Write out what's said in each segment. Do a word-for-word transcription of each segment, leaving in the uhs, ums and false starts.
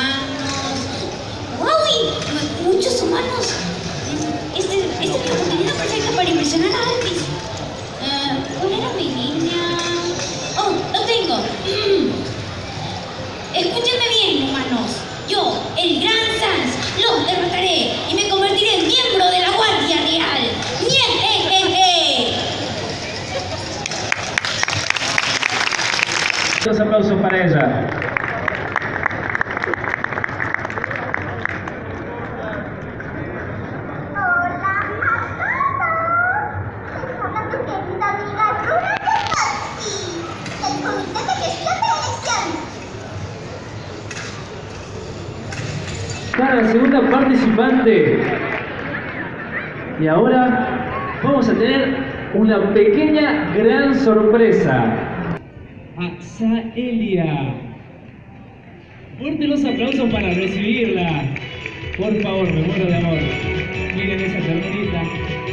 humanos. ¡Wow! Muchos humanos. Este, esta es la oportunidad perfecta para impresionar a Alvis. Uh, ¿Cuál era mi línea? Oh, lo tengo. Escúchenme bien, humanos. Yo, el Gran Sans, los derrotaré y me convertiré en miembro de la Guardia Real. ¡Niejejeje! Dos aplausos para ella. Para la segunda participante. Y ahora vamos a tener una pequeña gran sorpresa. Axaelia. Fuerte los aplausos para recibirla. Por favor, me muero de amor. Miren esa ternurita.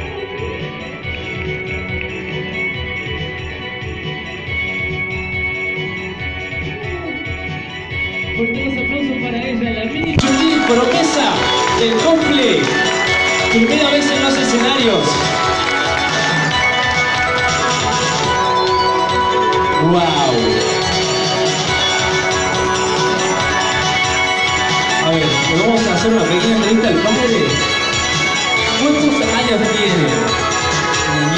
Fuerte los aplausos para ella, la mini Chun-Li promesa del cosplay. Primera vez en los escenarios. ¡Wow! A ver, le vamos a hacer una pequeña entrevista al padre. ¿Cuántos años tiene?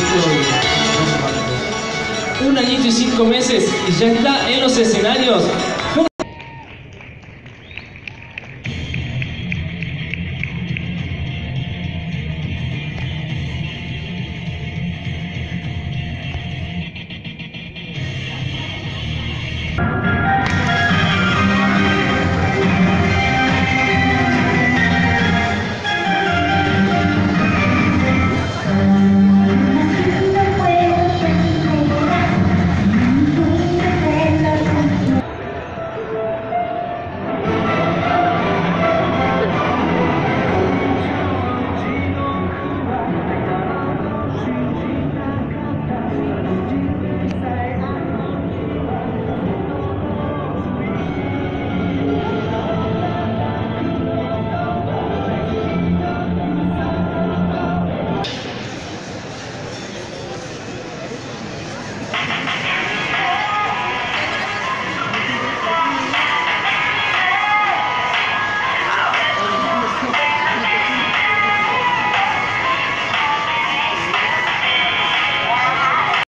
Un añito y... Un añito y cinco meses y ya está en los escenarios.